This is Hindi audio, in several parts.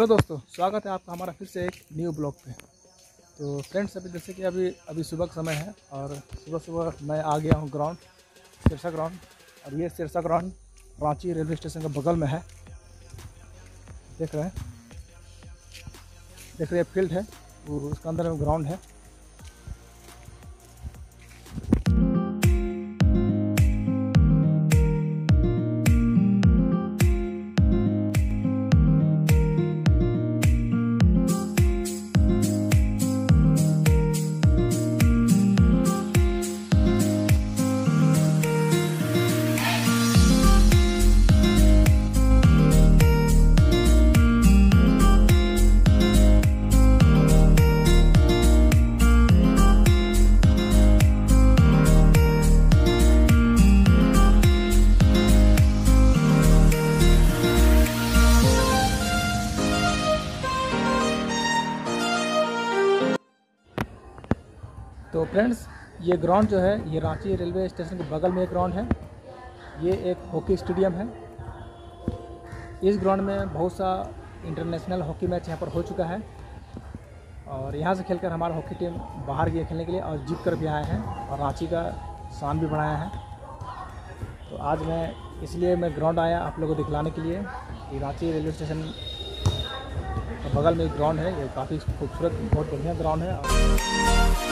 हेलो दोस्तों, स्वागत है आपका हमारा फिर से एक न्यू ब्लॉग पे। तो फ्रेंड्स, अभी जैसे कि अभी सुबह का समय है और सुबह मैं आ गया हूँ ग्राउंड, सिरसा ग्राउंड। और ये Sirsa ground Ranchi railway station के बगल में है। देख रहे हैं फील्ड है, उसके अंदर में ग्राउंड है। तो फ्रेंड्स, ये ग्राउंड जो है ये रांची रेलवे स्टेशन के बगल में एक ग्राउंड है। ये एक हॉकी स्टेडियम है। इस ग्राउंड में बहुत सा इंटरनेशनल हॉकी मैच यहाँ पर हो चुका है और यहाँ से खेलकर हमारा हॉकी टीम बाहर गई खेलने के लिए और जीत कर भी आए हैं और रांची का शान भी बढ़ाया है। तो आज मैं ग्राउंड आया आप लोगों को दिखलाने के लिए। ये रांची रेलवे स्टेशन के बगल में एक ग्राउंड है। ये काफ़ी खूबसूरत, बहुत बढ़िया ग्राउंड है।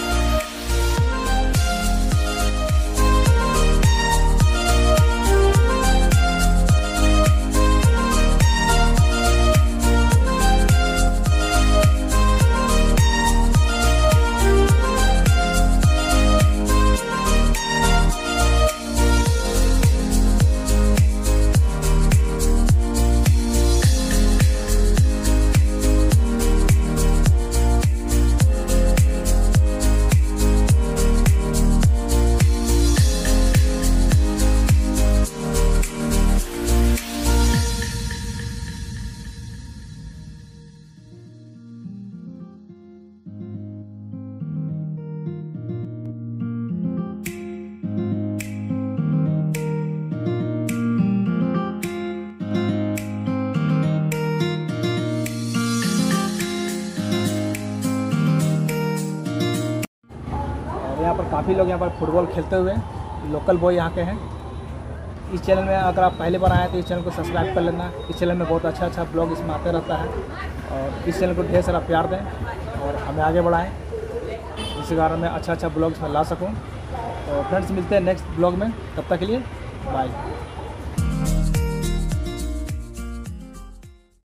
यहाँ पर काफ़ी लोग यहाँ पर फुटबॉल खेलते हुए, लोकल बॉय यहाँ के हैं। इस चैनल में अगर आप पहली बार आए तो इस चैनल को सब्सक्राइब कर लेना। इस चैनल में बहुत अच्छा ब्लॉग इसमें आते रहता है और इस चैनल को ढेर सारा प्यार दें और हमें आगे बढ़ाएं, इसी कारण मैं अच्छा ब्लॉग इसमें ला सकूं। तो फ्रेंड्स, मिलते हैं नेक्स्ट ब्लॉग में, तब तक के लिए बाय।